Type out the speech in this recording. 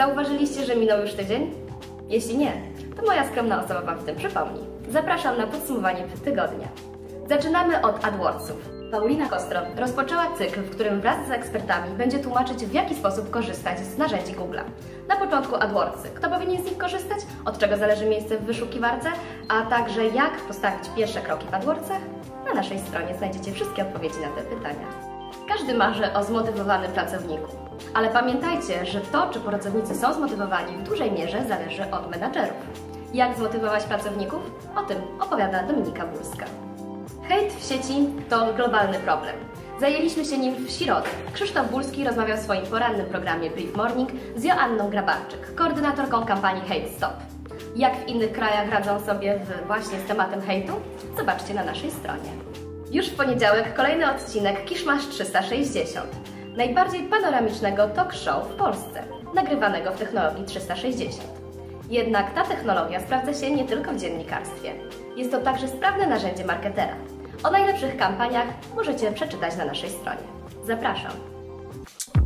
Zauważyliście, że minął już tydzień? Jeśli nie, to moja skromna osoba Wam w tym przypomni. Zapraszam na podsumowanie tygodnia. Zaczynamy od AdWordsów. Paulina Kostro rozpoczęła cykl, w którym wraz z ekspertami będzie tłumaczyć, w jaki sposób korzystać z narzędzi Google'a. Na początku AdWordsy. Kto powinien z nich korzystać? Od czego zależy miejsce w wyszukiwarce? A także jak postawić pierwsze kroki w AdWordsach? Na naszej stronie znajdziecie wszystkie odpowiedzi na te pytania. Każdy marzy o zmotywowanym pracowniku. Ale pamiętajcie, że to, czy pracownicy są zmotywowani, w dużej mierze zależy od menadżerów. Jak zmotywować pracowników? O tym opowiada Dominika Bólska. Hejt w sieci to globalny problem. Zajęliśmy się nim w środę. Krzysztof Bólski rozmawiał w swoim porannym programie Brief Morning z Joanną Grabarczyk, koordynatorką kampanii Hate Stop. Jak w innych krajach radzą sobie właśnie z tematem hejtu? Zobaczcie na naszej stronie. Już w poniedziałek kolejny odcinek Kiszmasz 360, najbardziej panoramicznego talk show w Polsce, nagrywanego w technologii 360. Jednak ta technologia sprawdza się nie tylko w dziennikarstwie. Jest to także sprawne narzędzie marketera. O najlepszych kampaniach możecie przeczytać na naszej stronie. Zapraszam!